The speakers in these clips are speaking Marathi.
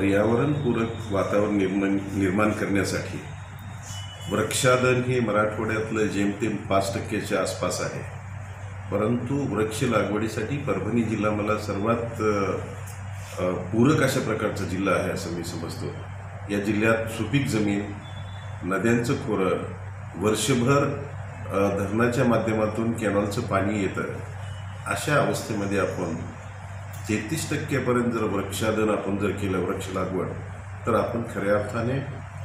पर्यावरणपूरक वातावरण निर्माण करण्यासाठी वृक्षारोपण हे मराठवाड्यातलं जेमतेम 5% आसपास आहे। परंतु वृक्ष लागवडीसाठी परभणी जिल्हा मला सर्वात पूरक अशा प्रकारचा जिल्हा आहे असं मी समजतो। या जिल्ह्यात सुपीक जमीन, नद्यांचं खोरं, वर्षभर धरणाच्या माध्यमातून कॅनॉलचं पाणी येतं। अशा अवस्थेमध्ये आपण 33% जर वृक्षारोपण आपण जर केलं, वृक्ष लागवड, तर आपण खऱ्या अर्थाने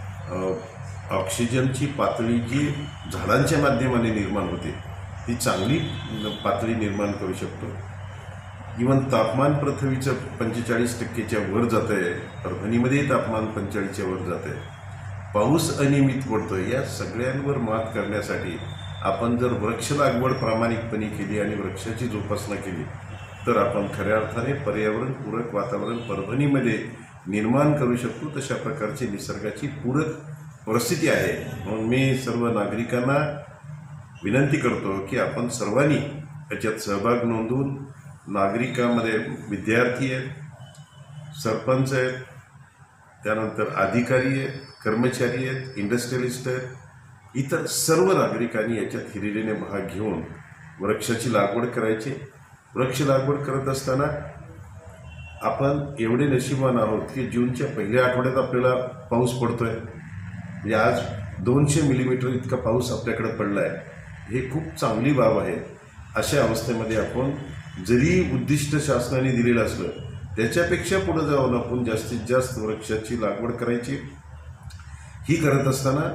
ऑक्सिजनची पातळी जी झाडांच्या माध्यमाने निर्माण होते ती चांगली पातळी निर्माण करू शकतो। इवन तापमान पृथ्वीचं 45%च्या वर जात आहे। परभणीमध्ये तापमान 45च्या वर जात आहे। पाऊस अनियमित पडतो। या सगळ्यांवर मात करण्यासाठी आपण जर वृक्ष लागवड प्रामाणिकपणे केली आणि वृक्षाची जोपासना केली तर आपण खऱ्या अर्थाने पर्यावरणपूरक वातावरण परभणीमध्ये निर्माण करू शकतो। तशा प्रकारची निसर्गाची पूरक परिस्थिती आहे। म्हणून मी सर्व नागरिकांना विनंती करतो की आपण सर्वांनी याच्यात सहभाग नोंदवून, नागरिकांमध्ये विद्यार्थी आहेत, सरपंच आहेत, त्यानंतर अधिकारी आहेत, कर्मचारी आहेत, इंडस्ट्रियलिस्ट आहेत, इतर सर्व नागरिकांनी याच्यात हिरिरीने भाग घेऊन वृक्षाची लागवड करायची। वृक्ष लागवड करत असताना आपण एवढे नशीबवान आहोत की जूनच्या पहिल्या आठवड्यात आपल्याला पाऊस पडतोय। म्हणजे आज 200 मिलीमीटर इतका पाऊस आपल्याकडे पडला आहे। हे खूप चांगली बाब आहे। अशा अवस्थेमध्ये आपण जरी उद्दिष्ट शासनाने दिलेलं असलं त्याच्यापेक्षा पुढे जाऊन आपण जास्तीत जास्त वृक्षाची लागवड करायची। ही करत असताना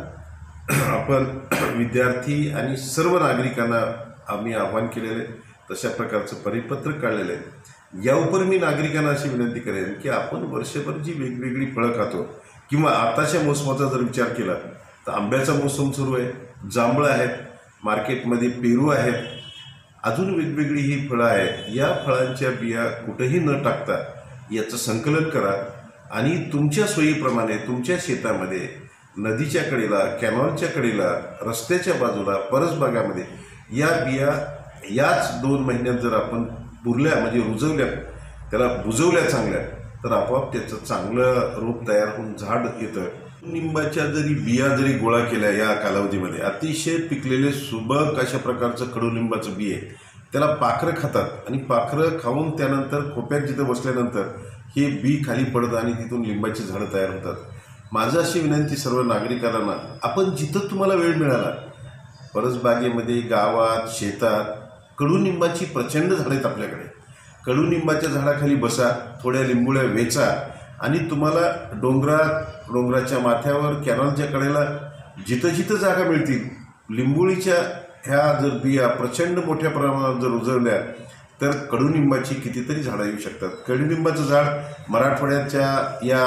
आपण विद्यार्थी आणि सर्व नागरिकांना आम्ही आवाहन केलेले, तशा प्रकारचं परिपत्रक काढलेलं आहे। यावर मी नागरिकांना अशी विनंती करेन की आपण वर्षभर जी वेगवेगळी फळं खातो किंवा आताच्या मोसमाचा जर विचार केला तर आंब्याचा मोसम सुरू आहे, जांभळं आहेत, मार्केटमध्ये पेरू आहेत, अजून वेगवेगळी ही फळं आहेत। या फळांच्या बिया कुठेही न टाकता याचं संकलन करा आणि तुमच्या सोयीप्रमाणे तुमच्या शेतामध्ये, नदीच्या कडेला, कॅनॉलच्या कडेला, रस्त्याच्या बाजूला, परसबागामध्ये या बिया याच 2 महिन्यात जर आपण पुरल्या, म्हणजे रुजवल्या, त्याला बुजवल्या चांगल्या, तर आपोआप त्याचं चांगलं रोप तयार होऊन झाड येतं। कडुनिंबाच्या जरी बिया जरी गोळा केल्या या कालावधीमध्ये, अतिशय पिकलेले सुबक अशा प्रकारचं कडुलिंबाचं बी आहे, त्याला पाखरं खातात आणि पाखरं खाऊन त्यानंतर खोप्यात जिथं बसल्यानंतर हे बी खाली पडतं आणि तिथून लिंबाची झाडं तयार होतात। माझं अशी विनंती सर्व नागरिकांना, आपण जिथं तुम्हाला वेळ मिळाला, परसबागेमध्ये, गावात, शेतात कडुनिंबाची प्रचंड झाडं आहेत आपल्याकडे। कडुनिंबाच्या झाडाखाली बसा, थोड्या लिंबुळ्या वेचा आणि तुम्हाला डोंगराच्या माथ्यावर, कॅनॉलच्या कडेला जिथं जिथं जागा मिळतील, लिंबुळीच्या ह्या जर बिया प्रचंड मोठ्या प्रमाणात जर रुजवल्या तर कडुनिंबाची कितीतरी झाडं येऊ शकतात। कडुनिंबाचं झाड मराठवाड्याच्या या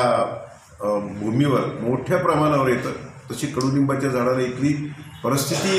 भूमीवर मोठ्या प्रमाणावर येतं। तशी कडुनिंबाच्या झाडाला इथली परिस्थिती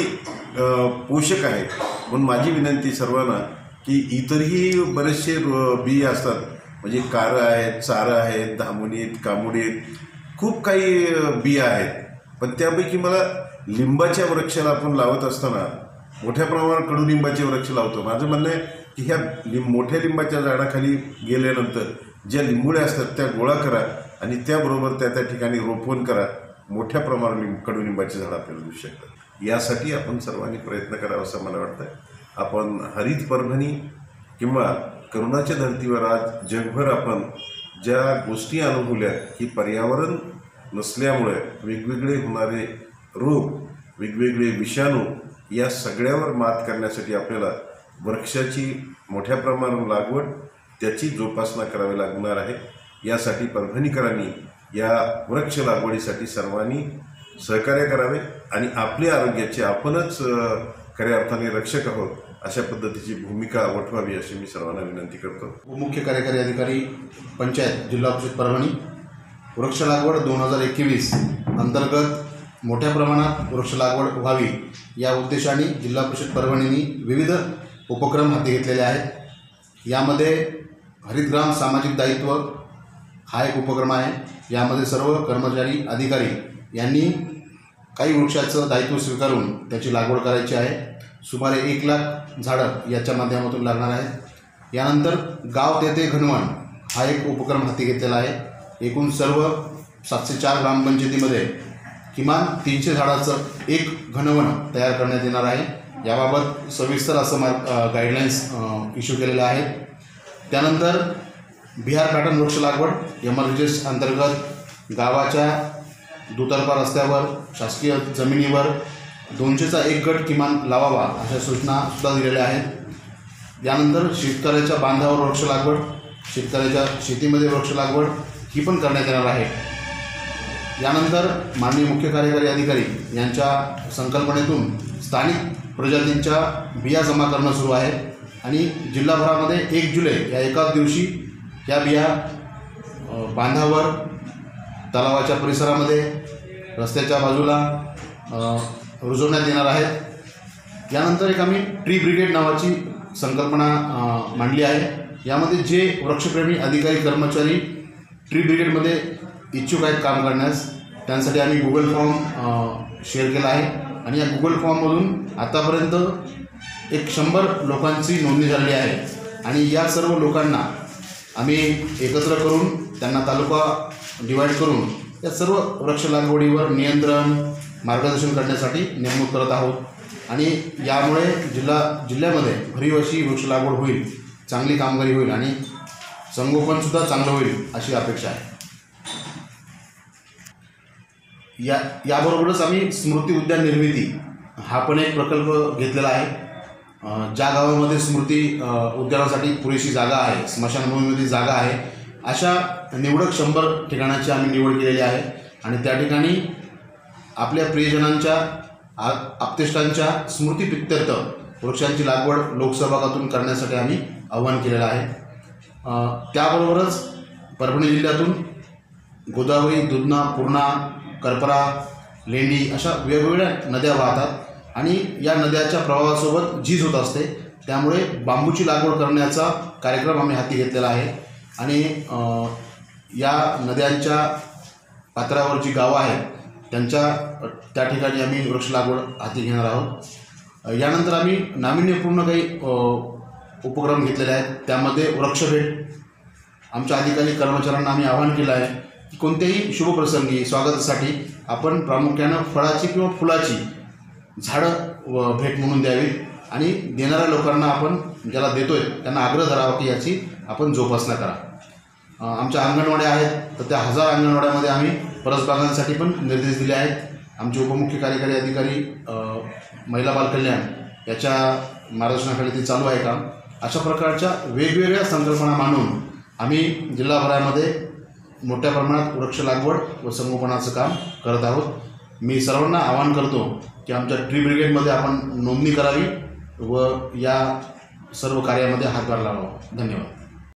पोषक आहे। म्हणून माझी विनंती सर्वांना की इतरही बरेचसे बी असतात, म्हणजे कारं आहेत, चारं आहेत, धामुणी आहेत, कामुडी आहेत, खूप काही बिया आहेत, पण त्यापैकी मला लिंबाच्या वृक्षाला आपण लावत असताना मोठ्या प्रमाणात कडुलिंबाचे वृक्ष लावतो। माझं म्हणणं आहे की ह्या मोठ्या लिंबाच्या झाडाखाली गेल्यानंतर ज्या लिंबुळ्या असतात त्या गोळा करा आणि त्याबरोबर त्या ठिकाणी रोपण करा। मोठ्या प्रमाणात कडुलिंबाची झाडं आपल्याला दिसू शकतात। यासाठी आपण सर्वांनी प्रयत्न करावा असं मला वाटतं। आपण हरित परभणी किंवा करोनाच्या धर्तीवर आज जगभर आपण ज्या गोष्टी अनुभवल्या की पर्यावरण नसल्यामुळे वेगवेगळे होणारे रोग, वेगवेगळे विषाणू, या सगळ्यावर मात करण्यासाठी आपल्याला वृक्षाची मोठ्या प्रमाणावर लागवड, त्याची जोपासना करावी लागणार आहे। यासाठी परभणीकरांनी या वृक्ष लागवडीसाठी सर्वांनी सहकार्य करावे आणि आपल्या आरोग्याचे आपणच खऱ्या अर्थाने रक्षक आहोत अशा पद्धतीची भूमिका वठवावी अशी मी सर्वांना विनंती करतो। मुख्य कार्यकारी अधिकारी पंचायत जिल्हा परिषद परभणी, वृक्ष लागवड 2021 अंतर्गत मोठ्या प्रमाणात वृक्ष लागवड व्हावी या उद्देशाने जिल्हा परिषद परभणीने विविध उपक्रम हाती घेतलेले आहेत। यामध्ये हरितग्राम सामाजिक दायित्व हा एक उपक्रम आहे। यामध्ये सर्व कर्मचारी, अधिकारी यांनी काही वृक्षाचं दायित्व स्वीकारून त्याची लागवड करायची आहे। सुमारे 1 लाख झाडं याच्या माध्यमातून लागणार आहेत। यानंतर गाव तेथे घनवण हा एक उपक्रम हाती घेतलेला आहे। एकूण सर्व 704 ग्रामपंचायतीमध्ये किमान 300 झाडाचं एक घनवन तयार करण्यात येणार आहे. याबाबत सविस्तर असं गाईडलाईन्स इश्यू केलेले आहेत. त्यानंतर बिहार पॅटर्न वृक्ष लागवड MRGS अंतर्गत गावाच्या दुतर्फा रस्त्यावर शासकीय जमिनीवर 200चा एक गट किमान लावावा अशा सूचना सुद्धा दिलेल्या आहेत. यानंतर शेतकऱ्याच्या बांधावर वृक्ष लागवड, शेतकऱ्याच्या शेतीमध्ये वृक्ष लागवड ही पण करण्यात येणार आहे. यानंतर माननीय मुख्य कार्यकारी अधिकारी यांच्या संकल्पनेतून स्थानिक प्रजातींच्या बिया जमा करणं सुरू आहे आणि जिल्हाभरामध्ये 1 जुलै या एकाच दिवशी या बिया बांधावर, तलावाच्या परिसरामध्ये, रस्त्याच्या बाजूला रुजवण्यात येणार आहेत. यानंतर एक आम्ही ट्री ब्रिगेड नावाची संकल्पना मांडली आहे. यामध्ये जे वृक्षप्रेमी अधिकारी कर्मचारी ट्री ब्रिगेडमध्ये इच्छुक आहेत काम करण्यास, त्यांसाठी आम्ही गुगल फॉर्म शेअर केला आहे आणि या गुगल फॉर्ममधून आतापर्यंत एक 100 लोकांची नोंदणी झालेली आहे आणि या सर्व लोकांना आम्ही एकत्र करून त्यांना तालुका डिवाईड करून या सर्व वृक्ष लागवडीवर नियंत्रण, मार्गदर्शन करण्यासाठी नेमणूक करत आहोत आणि यामुळे जिल्ह्यामध्ये भरीव अशी वृक्ष लागवड होईल, चांगली कामगिरी होईल आणि संगोपनसुद्धा चांगलं होईल अशी अपेक्षा आहे. याबरोबरच आम्ही स्मृती उद्यान निर्मिती हा पण एक प्रकल्प घेतलेला आहे. ज्या गावामध्ये स्मृती उद्यानासाठी पुरेशी जागा आहे, स्मशानभूमीमध्ये जागा आहे, अशा निवडक 100 ठिकाणांची आम्ही निवड केलेली आहे आणि त्या ठिकाणी आपल्या प्रियजनांच्या, आप्तेष्टांच्या स्मृतीप्रित्यर्थ वृक्षांची लागवड लोकसहभागातून करण्यासाठी आम्ही आवाहन केलेलं आहे. त्याबरोबरच परभणी जिल्ह्यातून गोदावरी, दुधना, पूर्णा, करपरा, लेंडी अशा वेगवेगळ्या नद्या वाहतात आणि या नद्याच्या प्रवाहासोबत झीज होत असते. त्यामुळे बांबूची लागवड करण्याचा कार्यक्रम आम्ही हाती घेतलेला आहे आणि या नद्यांच्या पात्रावर जी गावं आहेत त्या ठिकाणी आम्ही वृक्ष लागवड हाती घेणार आहोत. यानंतर आम्ही नाविन्यपूर्ण काही उपक्रम घेतलेले आहेत. त्यामध्ये वृक्षभेट आमच्या अधिकारी कर्मचाऱ्यांना आम्ही आवाहन केलं आहे की कोणत्याही शुभप्रसंगी स्वागतासाठी आपण प्रामुख्यानं फळाची किंवा फुलाची झाडं भेट म्हणून द्यावी आणि देणाऱ्या लोकांना आपण ज्याला देतोय त्यांना आग्रह धरावा की याची आपण जोपासना करा. आमच्या अंगणवाड्या आहेत तर त्या 1000 अंगणवाड्यामध्ये आम्ही परसबागांसाठी पण निर्देश दिले आहेत. आमचे उपमुख्य कार्यकारी अधिकारी महिला बालकल्याण याच्या मार्गदर्शनाखाली ते चालू आहे काम. अशा प्रकारच्या वेगवेगळ्या संकल्पना मांडून आम्ही जिल्हाभरामध्ये मोठ्या प्रमाणात वृक्ष लागवड व संगोपनाचं काम करत आहोत. मी सर्वांना आवाहन करतो की आमच्या ट्री ब्रिगेडमध्ये आपण नोंदणी करावी व या सर्व कार्यामध्ये हातभार लावावा. धन्यवाद.